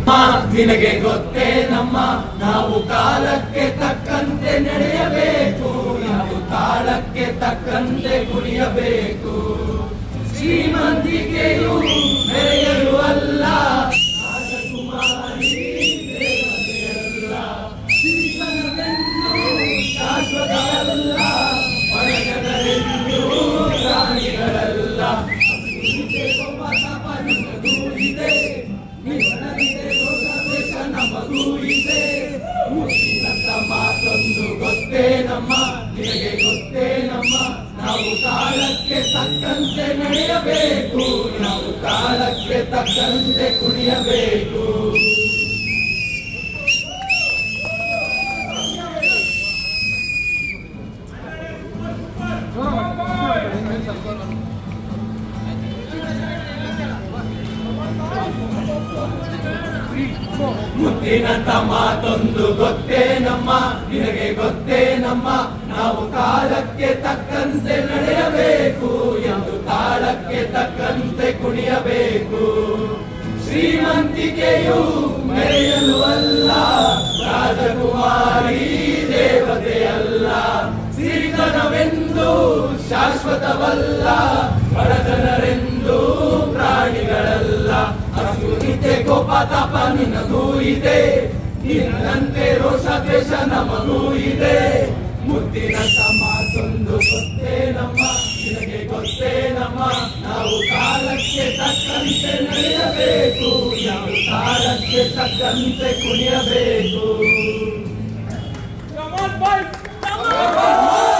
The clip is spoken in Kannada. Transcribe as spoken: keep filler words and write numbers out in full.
ನಿನಗೆ ಗೊತ್ತೇ ನಮ್ಮ ನಾವು ಕಾಲಕ್ಕೆ ತಕ್ಕಂತೆ ನಡೆಯಬೇಕು, ನಾವು ತಾಳಕ್ಕೆ ತಕ್ಕಂತೆ ಕುಣಿಯಬೇಕು. ಶ್ರೀಮಂತಿಕೆಯು ಮೆರೆಯಲು ಅಲ್ಲ, ರಾಜಕುಮಾರಿ ದೇವತೆಯಲ್ಲ, ಶ್ರೀಮಂತನೆಂದು ಶಾಶ್ವತವಲ್ಲ, ಹೊರಗಡೆಂದು ಪ್ರಾಣಿಗಳಲ್ಲ. ನಮಗೂ ಇದೆ ಮುತ್ತಿನಂತ ಮಾತೊಂದು ಗೊತ್ತೇ ನಮ್ಮ, ನಿನಗೆ ಗೊತ್ತೇ ನಮ್ಮ ನಾವು ಕಾಲಕ್ಕೆ ತಕ್ಕಂತೆ ನಡೆಯಬೇಕು, ನಾವು ಕಾಲಕ್ಕೆ ತಕ್ಕಂತೆ ಕುಣಿಯಬೇಕು. ಮುತ್ತಿನಂತ ಮಾತೊಂದು ಗೊತ್ತೇ ನಮ್ಮ, ನಿನಗೆ ಗೊತ್ತೇ ನಮ್ಮ ನಾವು ಕಾಲಕ್ಕೆ ತಕ್ಕಂತೆ ನಡೆಯಬೇಕು, ಎಂದು ತಾಳಕ್ಕೆ ತಕ್ಕಂತೆ ಕುಣಿಯಬೇಕು. ಶ್ರೀಮಂತಿಕೆಯು ಮೆರೆಯಲು ಅಲ್ಲ, ರಾಜಕುಮಾರಿ ದೇವತೆಯಲ್ಲ, ಸಿರಿತನವೆಂದು ಶಾಶ್ವತವಲ್ಲ, ಬಡಜನರೆಂದು ಪ್ರಾಣಿಗಳಲ್ಲ. ಅಸುನಿತೆ ಕೋಪ ತಾಪ ನಿನಗೂ ಇದೆ, ನಿನ್ನಂತೆ ರೋಷ ದ್ವೇಷ ನಮಗೂ ಇದೆ. ಮುತ್ತಿನಂತ ಮಾತೊಂದು ಗೊತ್ತೇ ನಮ್ಮ, ನಿನಗೆ ಗೊತ್ತೇ ನಮ್ಮ ನಾವು ಕಾಲಕ್ಕೆ ತಕ್ಕಂತೆ ನಡೆಯಬೇಕು, ನಾವು ಕಾಲಕ್ಕೆ ತಕ್ಕಂತೆ ಕುಣಿಯಬೇಕು.